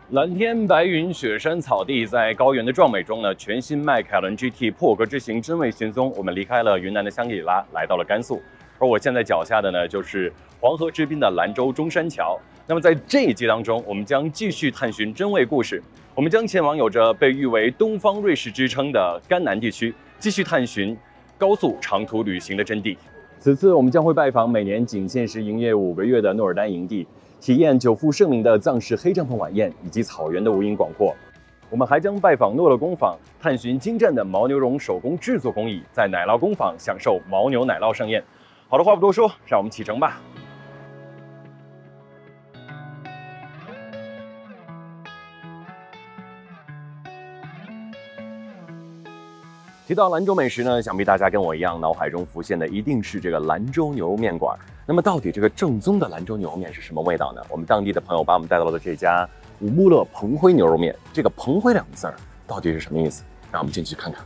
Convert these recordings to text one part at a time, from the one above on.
蓝天白云、雪山草地，在高原的壮美中呢，全新迈凯伦 GT 破格之行真伪寻踪。我们离开了云南的香格里拉，来到了甘肃。而我现在脚下的呢，就是黄河之滨的兰州中山桥。那么在这一集当中，我们将继续探寻真伪故事。我们将前往有着被誉为东方瑞士之称的甘南地区，继续探寻高速长途旅行的真谛。此次我们将会拜访每年仅限时营业5个月的诺尔丹营地。 体验久负盛名的藏式黑帐篷晚宴，以及草原的无垠广阔。我们还将拜访诺乐工坊，探寻精湛的牦牛绒手工制作工艺，在奶酪工坊享受牦牛奶酪盛宴。好的，话不多说，让我们启程吧。 提到兰州美食呢，想必大家跟我一样，脑海中浮现的一定是这个兰州牛肉面馆。那么，到底这个正宗的兰州牛肉面是什么味道呢？我们当地的朋友把我们带到了这家五木勒蓬灰牛肉面。这个“蓬灰”两个字儿到底是什么意思？让我们进去看看。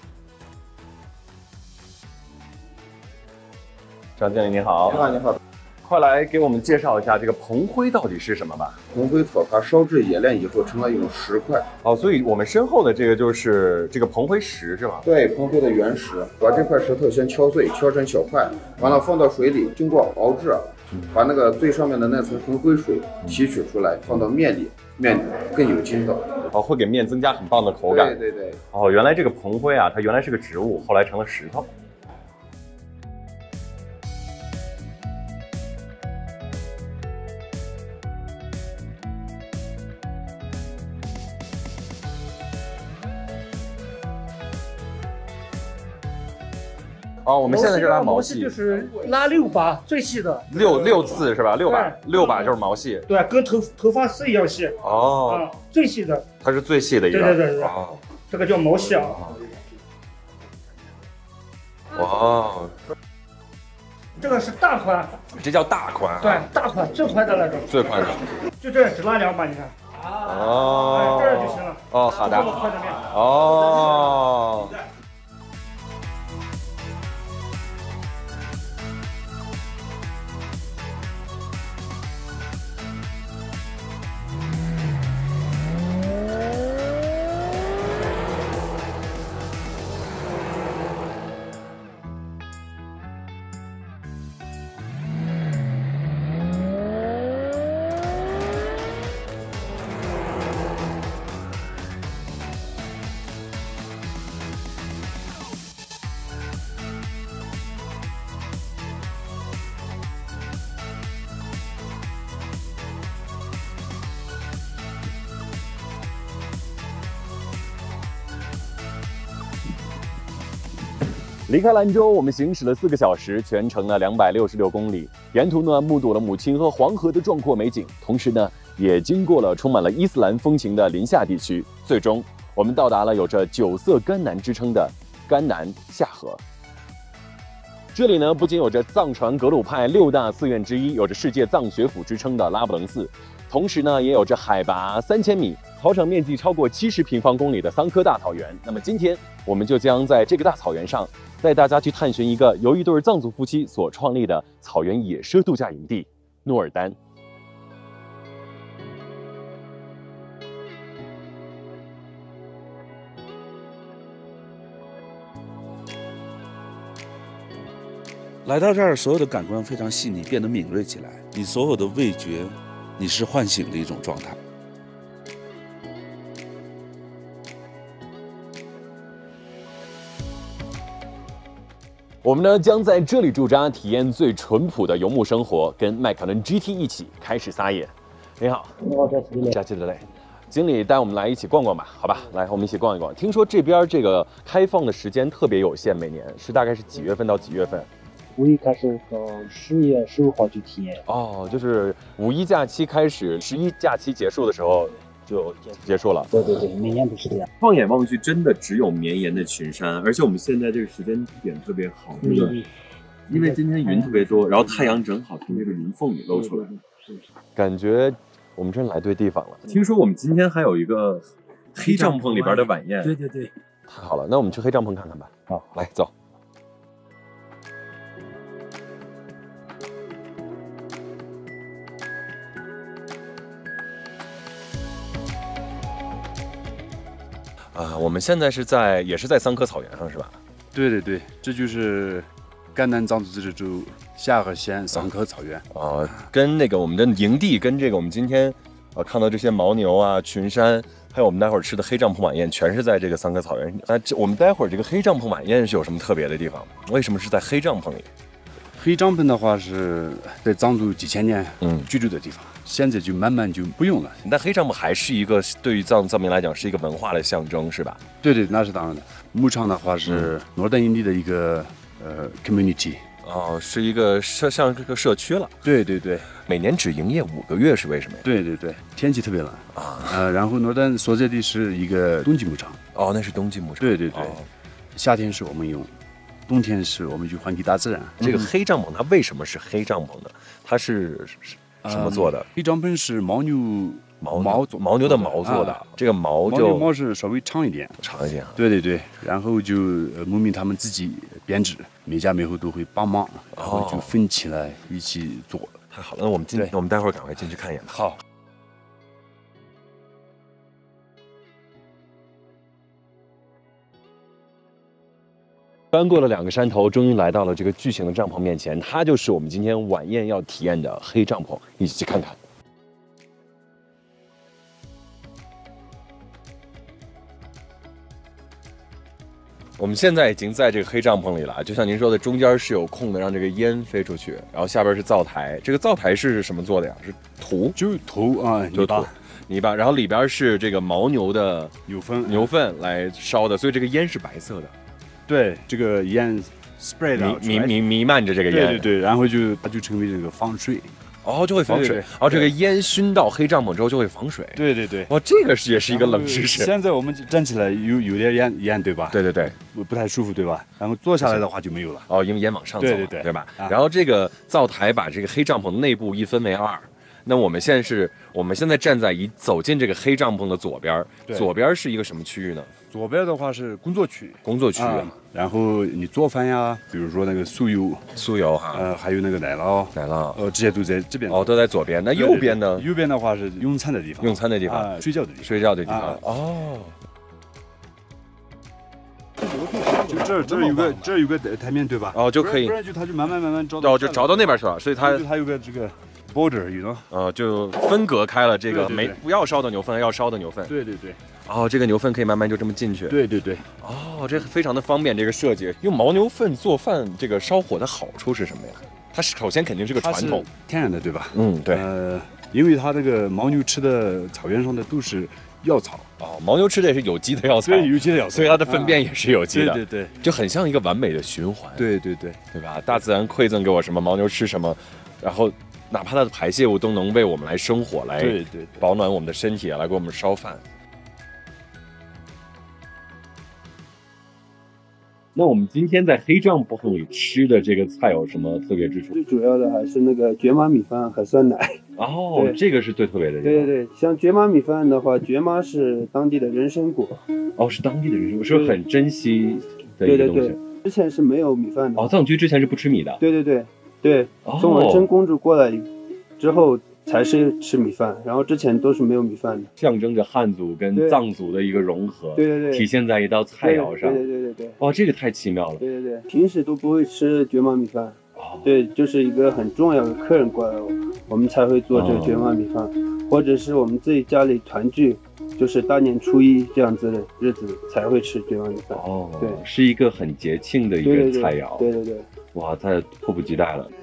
张经理您好， 你好，你好。 快来给我们介绍一下这个蓬灰到底是什么吧。 蓬灰草它烧制冶炼以后成了一种石块。 哦，所以我们身后的这个就是这个蓬灰石是吧？ 对，蓬灰的原石，把这块石头先敲碎，敲成小块，完了放到水里，经过熬制，把那个最上面的那层蓬灰水提取出来，放到面里，面更有筋道。 哦，会给面增加很棒的口感。 对对对。 哦，原来这个蓬灰啊，它原来是个植物，后来成了石头。 哦，我们现在是拉毛细， 就是拉6把最细的， 六次是吧？6把就是毛细， 对，跟头发丝一样细。 哦， 最细的， 它是最细的一个。 对。哦，这个叫毛细啊。 哇， 这个是大宽， 这叫大宽。 对，大宽最宽的那种。 最宽的。 就这只拉2把，你看。 哦。 这样就行了。 哦，好的。 这么宽的面。 哦。 离开兰州，我们行驶了4个小时，全程呢266公里。沿途呢目睹了母亲和黄河的壮阔美景，同时呢也经过了充满了伊斯兰风情的临夏地区。最终，我们到达了有着9色甘南之称的甘南夏河。这里呢不仅有着藏传格鲁派6大寺院之一，有着世界藏学府之称的拉卜楞寺，同时呢也有着海拔3000米。 草场面积超过70平方公里的桑科大草原。那么今天我们就将在这个大草原上带大家去探寻一个由一对藏族夫妻所创立的草原野奢度假营地——诺尔丹。 来到这儿，所有的感官非常细腻，变得敏锐起来。你所有的味觉，你是唤醒的一种状态。 我们呢将在这里驻扎，体验最淳朴的游牧生活，跟迈凯伦 GT 一起开始撒野。你好， 你好， 佳期的嘞，经理带我们来一起逛逛吧，好吧？来，我们一起逛一逛。听说这边这个开放的时间特别有限，每年是大概是几月份到几月份 5月开始到10月15号去体验。 哦，就是5·1假期开始，11假期结束的时候就结束了。 对对对，每年都是这样。 放眼望去，真的只有绵延的群山，而且我们现在这个时间点特别好，这个因为今天云特别多，然后太阳正好从这个云缝里露出来，感觉我们真来对地方了。听说我们今天还有一个黑帐篷里边的晚宴， 对对对， 太好了，那我们去黑帐篷看看吧。 好， 来走。 啊，我们现在也是在桑科草原上是吧？ 对对对，这就是甘南藏族自治州下河县桑科草原。 跟那个我们的营地，跟这个我们今天看到这些牦牛啊、群山，还有我们待会儿吃的黑帐篷晚宴，全是在这个桑科草原。我们待会儿这个黑帐篷晚宴是有什么特别的地方？为什么是在黑帐篷里？ 黑帐篷的话是在藏族几千年居住的地方，现在就慢慢就不用了。 但黑帐篷还是一个对于藏民来讲是一个文化的象征，是吧？ 对对，那是当然的。牧场的话是诺登营地的一个community。 是一个像这个社区了。 对对对， 每年只营业5个月是为什么呀？ 对对对，天气特别冷然后诺登所在地是一个冬季牧场。 那是冬季牧场。 对对对，夏天是我们用。冬天是我们就还给大自然。 这个黑帐篷它为什么是黑帐篷呢？它是什么做的？ 黑帐篷是牦牛的毛做的。这个毛是稍微长一点。对对对，然后就牧民他们自己编织，每家每户都会帮忙，然后就分起来一起做。 太好了，那我们待会儿赶快进去看一眼。 好。 翻过了2个山头，终于来到了这个巨型的帐篷面前，它就是我们今天晚宴要体验的黑帐篷，一起去看看。我们现在已经在这个黑帐篷里了，就像您说的，中间是有空的，让这个烟飞出去，然后下边是灶台。这个灶台是什么做的呀？是土？ 就是土啊， 泥巴，然后里边是这个牦牛的牛粪来烧的，所以这个烟是白色的。 对，这个烟 spray 的弥漫着这个烟， 对对对，然后它就成为这个防水， 就会防水。然后这个烟熏到黑帐篷之后就会防水。 对对对， 这个也是一个冷知识。 现在我们站起来有点烟，对吧？ 对对对， 不太舒服，对吧？然后坐下来的话就没有了。 因为烟往上走，对吧？ 然后这个灶台把这个黑帐篷内部一分为2。那我们现在站在走进这个黑帐篷的左边，左边是一个什么区域呢？ 左边的话是工作区，然后你做饭呀，比如说那个酥油哈，还有那个奶酪，这些都在这边。 都在左边。那右边呢？ 右边的话是用餐的地方，睡觉的地方。就这有个台面，对吧？ 就可以。 不然它就慢慢着到。 就着到那边去了，所以它有个这个 border， 就分隔开了这个不要烧的牛粪，要烧的牛粪。 对对对。 这个牛粪可以慢慢就这么进去。 对对对。 这非常的方便，这个设计。用牦牛粪做饭，这个烧火的好处是什么呀？它首先肯定是个传统， 天然的，对吧？ 对。 因为它这个牦牛吃的草原上的都是药草。 牦牛吃的也是有机的药草， 对，有机的药草， 所以它的粪便也是有机的。 对对对， 就很像一个完美的循环。 对对对， 对吧？大自然馈赠给我什么，牦牛吃什么，然后哪怕它的排泄物都能为我们来生火，来保暖我们的身体，来给我们烧饭。那我们今天在黑帐篷里吃的这个菜有什么特别之处？ 最主要的还是那个蕨麻米饭和酸奶。 这个是最特别的。 对对对，像蕨麻米饭的话，蕨麻是当地的人参果。 是当地的人参果，是很珍惜的一个东西。 对，之前是没有米饭的。 藏区之前是不吃米的。 对对对对，从文成公主过来之后才是吃米饭，然后之前都是没有米饭的， 象征着汉族跟藏族的一个融合， 对对对， 体现在一道菜肴上， 对对对对对， 这个太奇妙了， 对对对，平时都不会吃蕨麻米饭，对，就是一个很重要的客人过来，我们才会做这个蕨麻米饭，或者是我们自己家里团聚，就是大年初一这样子的日子才会吃蕨麻米饭，对， 是一个很节庆的一个菜肴， 对对对， 太迫不及待了。